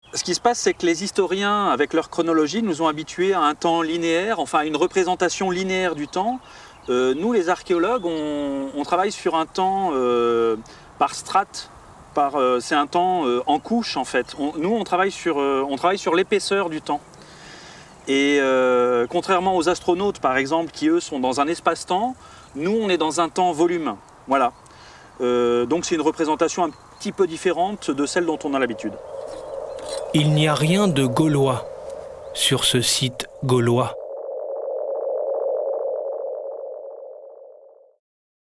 Ce qui se passe, c'est que les historiens, avec leur chronologie, nous ont habitués à un temps linéaire, enfin à une représentation linéaire du temps. Nous, les archéologues, on travaille sur un temps par strate, c'est un temps en couche en fait. Nous, on travaille sur l'épaisseur du temps. Et contrairement aux astronautes, par exemple, qui eux sont dans un espace-temps, nous, on est dans un temps-volume. Voilà. Donc c'est une représentation un petit peu différente de celle dont on a l'habitude. Il n'y a rien de gaulois sur ce site gaulois.